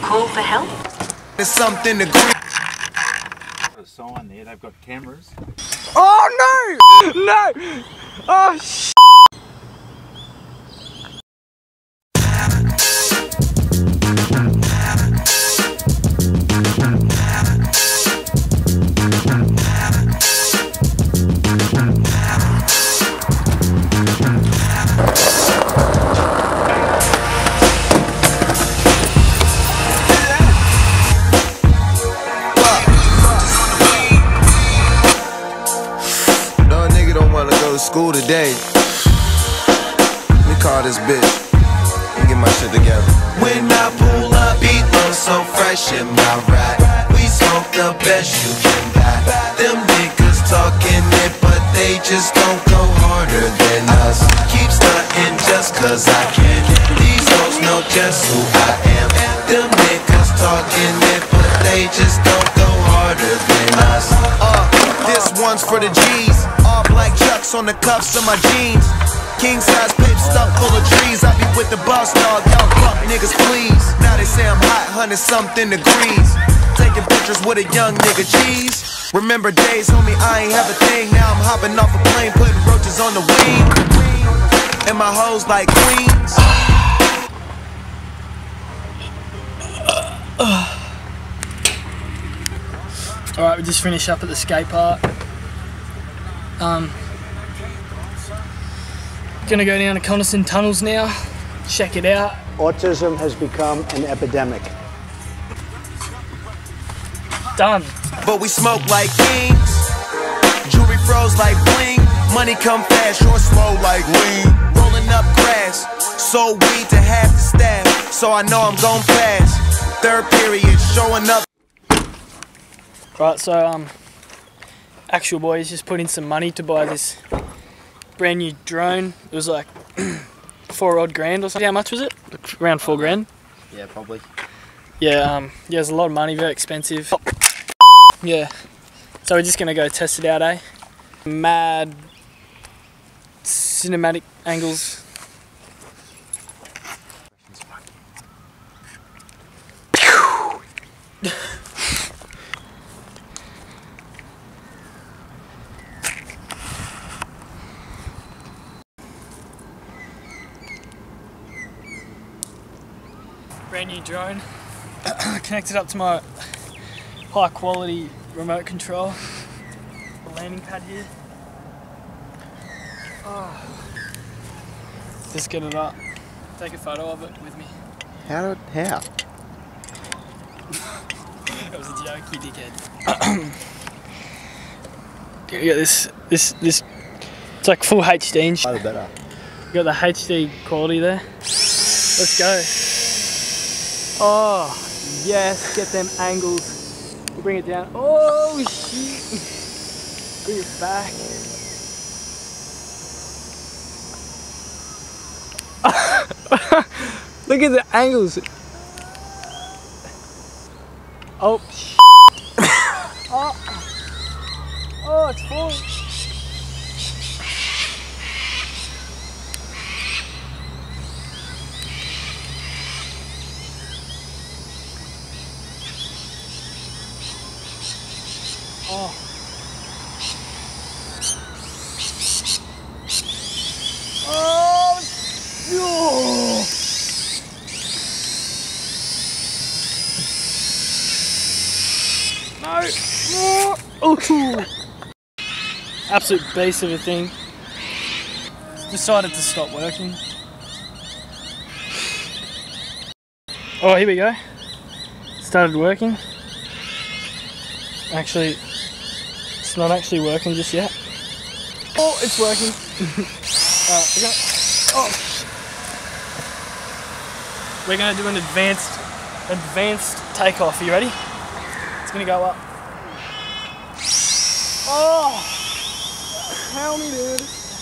call for help? There's something to green. A sign there, they've got cameras. Oh no! No! Oh sh**. School today. We call this bitch. Let me get my shit together. When I pull up, beat low so fresh in my ride. We smoke the best you can buy. Them niggas talking it, but they just don't go harder than us. Keep stunting just cause I can. These hoes know just who I am. Them niggas talking it, but they just don't go harder than us. This one's for the G's. All black chucks on the cuffs of my jeans. King size paper stuffed full of trees. I be with the boss dog, y'all fuck niggas please. Now they say I'm hot, 100-something degrees. Taking pictures with a young nigga cheese. Remember days, homie, I ain't have a thing. Now I'm hopping off a plane, putting roaches on the wing. And my hoes like queens. Alright, we just finished up at the skate park. Gonna go down to Coniston Tunnels now, check it out. Autism has become an epidemic. Done. But we smoke like kings. Jewelry froze like bling. Money come fast, or slow like lean. Rolling up grass, sold weed to half the staff. So I know I'm gon' pass. Third period, showing up. Right, so Actual Boys just put in some money to buy this brand new drone. It was like 4 odd grand or something. How much was it? Around 4 grand? Yeah, probably. Yeah, yeah, it's a lot of money, very expensive. Yeah, so we're just gonna go test it out, eh? Mad cinematic angles. Brand new drone, connected up to my high quality remote control. The landing pad here. Oh. Just get it up. Take a photo of it with me. How? That was a joke, you dickhead. You got this, it's like full HD and shit. Better. You got the HD quality there. Let's go. Oh, yes, get them angles. Bring it down. Oh, shit. Bring it back. Look at the angles. Oh, shit. Oh, it's full. Oh. Oh. Oh. No. Oh. Absolute beast of a thing. Decided to stop working. Oh, here we go. Started working. Actually, it's not actually working just yet. Oh, it's working. We're gonna do an advanced takeoff. Are you ready? It's gonna go up. Oh, help me, dude.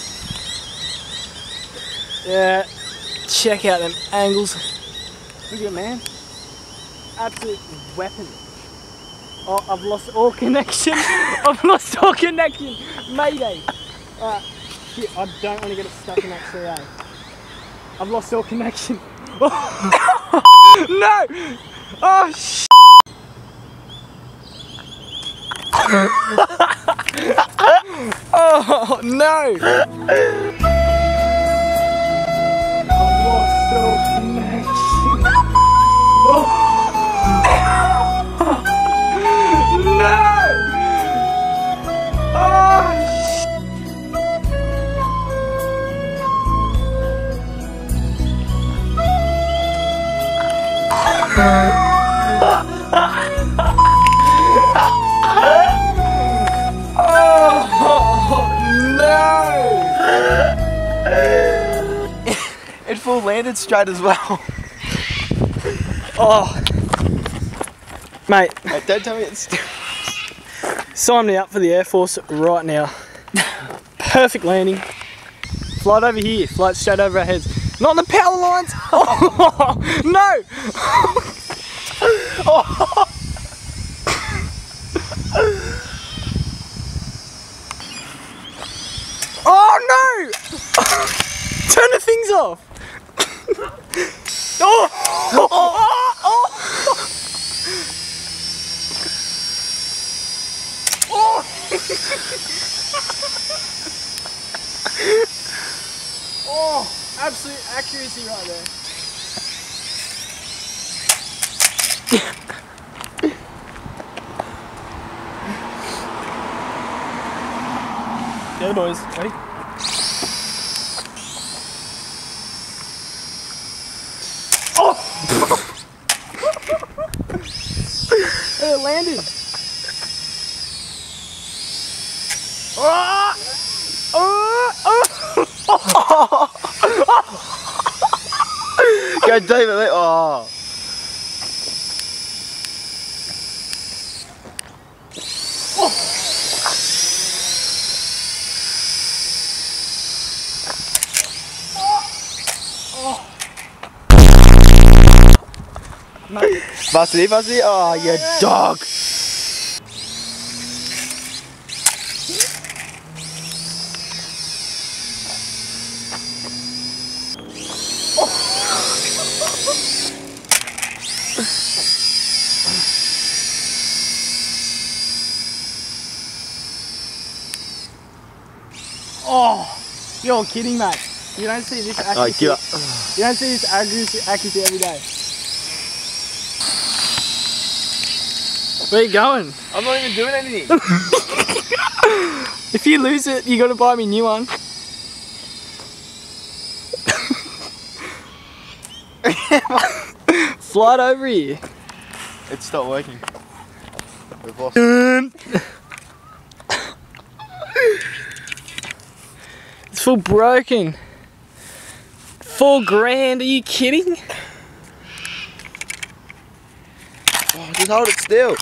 Yeah, check out them angles. Look at it, man. Absolute weapon. Oh, I've lost all connection. I've lost all connection. Mayday. Shit, I don't want to get it stuck in that tree. I've lost all connection. No! Oh sh. Oh no! It full landed straight as well. Oh, mate, Hey, don't tell me it's still. sign me up for the Air Force right now. Perfect landing. Flight over here, flight straight over our heads. Not on the power lines! Oh, no! Oh no! Turn the things off! Oh! Oh, absolute accuracy right there. The other boys, ready? Oh! It landed. Oh! Go David, oh. Varsity, oh, you dog. Oh, you're kidding, mate. You don't see this accuracy. You don't see this accuracy every day. Where are you going? I'm not even doing anything. If you lose it, you gotta buy me a new one. Fly it over here. It's stopped working. We've lost. It's full broken. $4,000, are you kidding? Oh, just hold it still.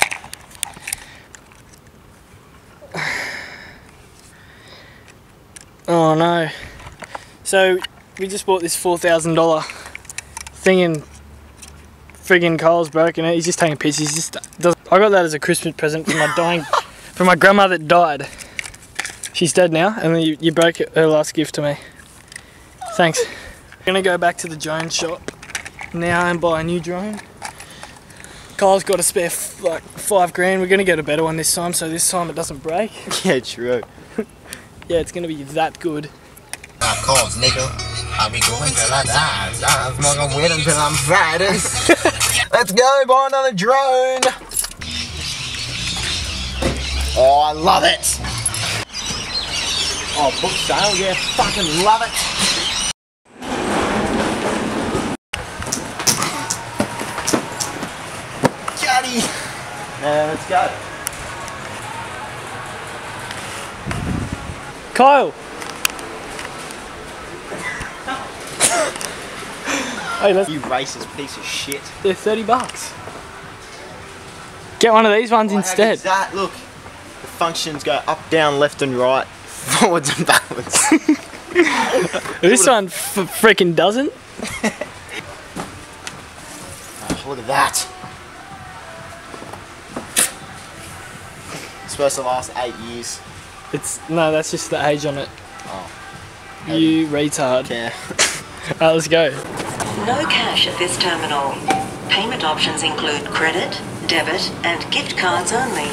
Oh no. So we just bought this $4,000 thing and friggin' Kyle's broken it. He's just taking pictures. He just doesn't. I got that as a Christmas present from from my grandma that died. She's dead now, and then you broke her last gift to me. Thanks. I'm gonna go back to the drone shop now and buy a new drone. Kyle's got a spare like $5,000. We're gonna get a better one this time, so this time it doesn't break. Yeah, true. Yeah, it's gonna be that good. Of course, nigga. I'll be going till I die. I'm smoking weed until I'm fried. Let's go, buy another drone. Oh, I love it. Oh, book sale, yeah, fucking love it. Johnny. Let's go. Kyle! Hey, let's. You racist piece of shit. They're $30. Get one of these ones instead. That look, the functions go up, down, left, and right, forwards and backwards. This one freaking doesn't. Oh, look at that. It's supposed to last 8 years. No, that's just the age on it. Oh. You retard. Yeah. Alright, let's go. No cash at this terminal. Payment options include credit, debit, and gift cards only.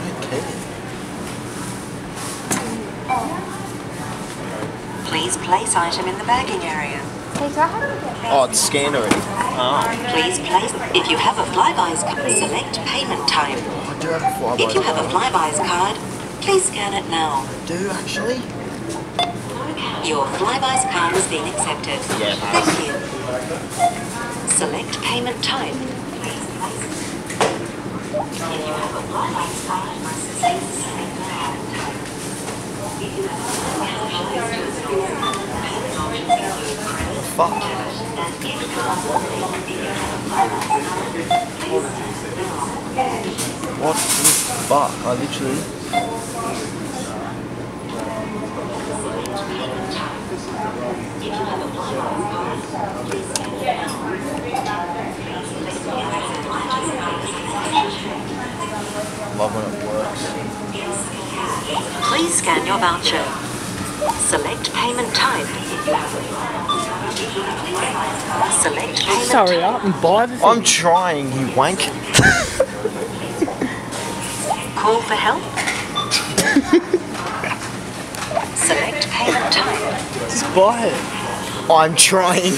Please place item in the bagging area. Oh, it's scanned already. Oh. Please place. If you have a Flybuys card, select payment type. I do have a Flybuys If you have a card. Flybuys card, please scan it now. I do actually? Your Flybuys card has been accepted. Yeah. Thank you. Select payment type. Please place. If you have a Flybuys card, please select payment type. If you have a Flybuys card, payment options include credit, Fuck. debit, and gift cards only. If you have a Flybuys card, please scan it now. What the fuck? I literally... Love when it works. Please scan your voucher. Select payment type. Select payment Sorry type. up and buy the thing. I'm trying, you wank. Call for help. Select payment type. Just buy it. I'm trying.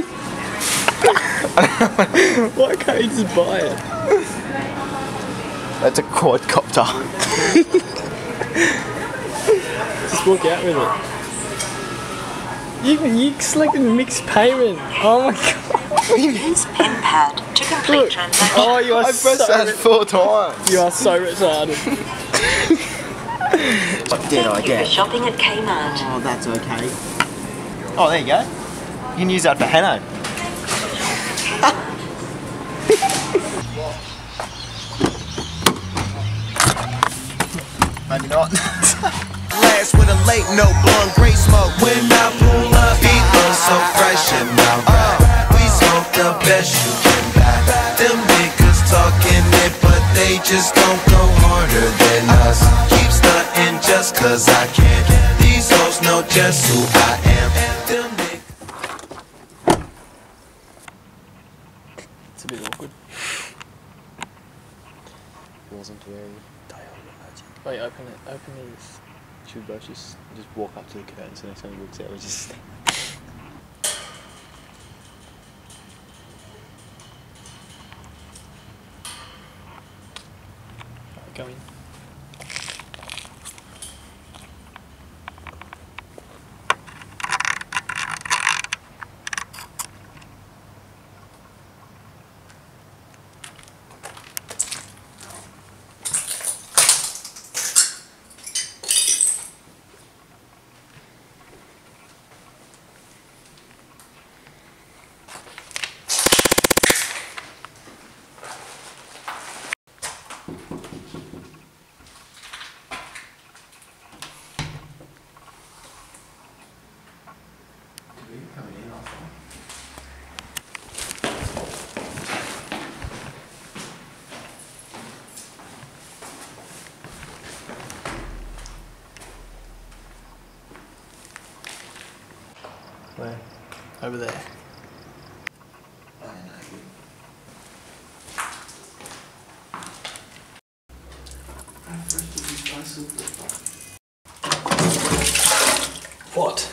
Why can't you just buy it? That's a quadcopter. Just walk out with it. You selected mixed payment. Oh my god. Use PIN pad to complete transaction. Oh, you are I so pressed that 4 times. You are so retarded. What did I Thank you for get? shopping at Kmart. Oh, that's okay. Oh, there you go. You can use that for Hanno. Maybe not. Last with a late note, blowing great smoke. When I pull up, beat was so fresh in my ride. We smoke the best you can buy. Them niggas talking it, but they just don't go harder than us. Keep stunting just cause I can. These hoes know just who I am. Them niggas. It's a bit awkward. Wasn't very. Wait, open it. Open these. Should we both just walk up to the curtain so next time he walks out we just... Alright, go in. Where? Over there. What?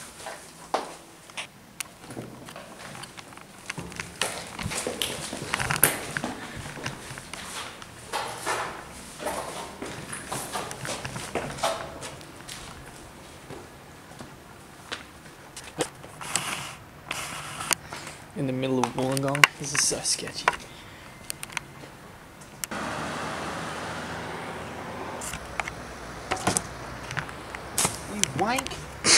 In the middle of Wollongong. This is so sketchy. You wank!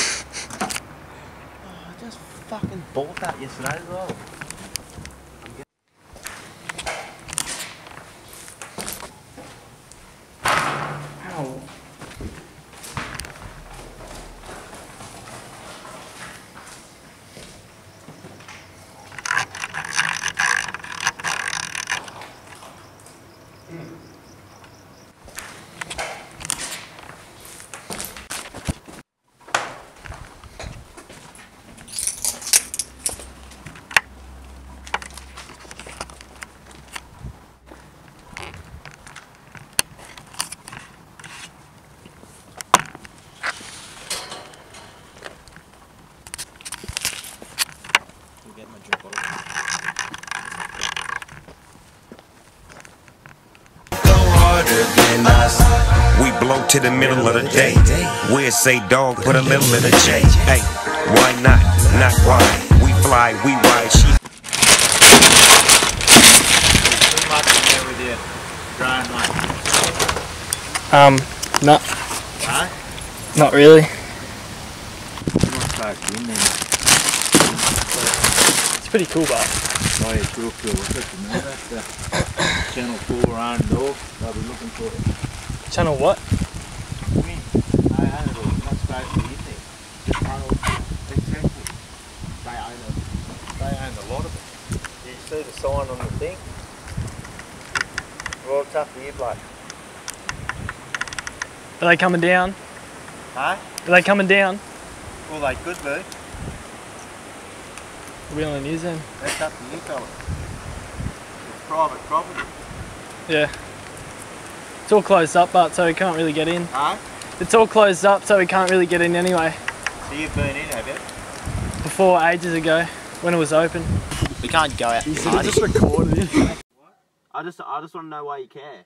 Oh, I just fucking bought that yesterday as well. Ow. to the middle of the day. Where say dog, put a little in the J. Hey, why not? Not why. We fly, we ride. She Too much in there with your drone, mate. No, Huh? not really. You're not supposed to be in there. It's pretty cool, but Oh, yeah, cool. What's that, you know? That's the Channel 4 own dog. They'll be looking for it. channel what? Win. I own it all. You're not supposed to be in there. Just run all exactly. They own it. They own a lot of it. You see the sign on the thing? Well, it's up here, bloke. Are they coming down? Huh? Are they coming down? Well, they could be. Are we on the news then? That's up to you, fella. It's private property. Yeah. It's all closed up, but so we can't really get in. Huh? It's all closed up, so we can't really get in anyway. So you've been in, have you? Before, ages ago, when it was open. We can't go out. I just recorded it. I just want to know why you care.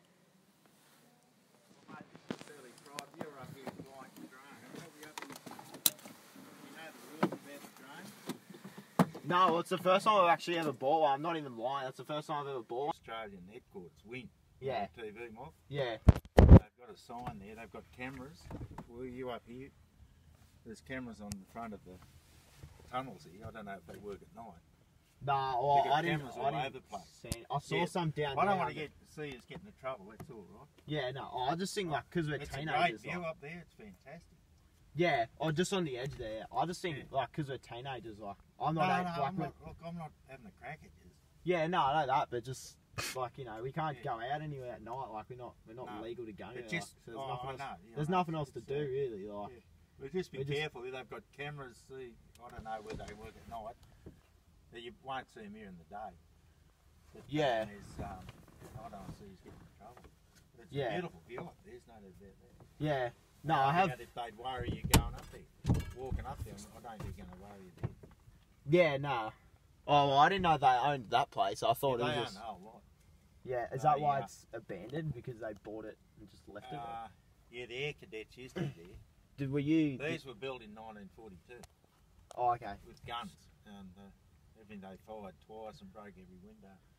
No, well, it's the first time I've actually ever bought one. I'm not even lying. That's the first time I've ever bought one. Australian headquarters, Win. Yeah. TV mob. Yeah. They've got a sign there. They've got cameras. Well, you up here. There's cameras on the front of the tunnels here. I don't know if they work at night. Nah, well, They've got I didn't. cameras I all didn't over the place. see. I saw Yeah. some down I there. don't want to see us get into trouble. That's all right. Yeah, no. I just think like because we're It's a great teenagers. view Like, up there. It's fantastic. yeah, or just on the edge there. I just think like because we're teenagers. Like I'm not. like, I'm not. Look, I'm not having a crack at you. Yeah, no, I know that, but just like we can't go out anywhere at night. Like we're not No, legal to go anywhere. just- so there's oh, nothing I else. know, yeah, There's I know. nothing else to It's, do really. Like yeah. But just be we just- careful. They've got cameras. See, I don't know where they work at night. But you won't see them here in the day. But Yeah. There's, I don't see us getting in trouble. But it's Yeah. a beautiful view up there. There's no doubt about that. yeah, no, I have. If they'd worry you going up there, walking up there, I don't think they're going to worry you there. Yeah, no. Oh, well, I didn't know they owned that place. I thought They it own was. the whole lot. Yeah, is No, that why yeah. it's abandoned because they bought it and just left it? Yeah, the air cadets used to be there. Were you? These were built in 1942 Oh, okay. with guns, and I think they fired twice and broke every window.